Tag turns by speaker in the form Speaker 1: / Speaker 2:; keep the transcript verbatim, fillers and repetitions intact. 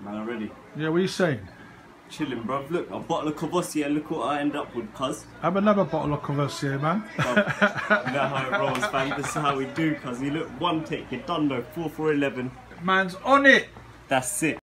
Speaker 1: Man, I'm ready.
Speaker 2: Yeah, what are you saying?
Speaker 1: Chilling, bruv. Look, a bottle of Courvoisier, look what I end up with, cuz.
Speaker 2: Have another bottle of Courvoisier, man.
Speaker 1: Bruv, you know how it rolls, fam. This is how we do, cuz. You look, one take, you're done though. four for eleven.
Speaker 2: Man's on it.
Speaker 1: That's it.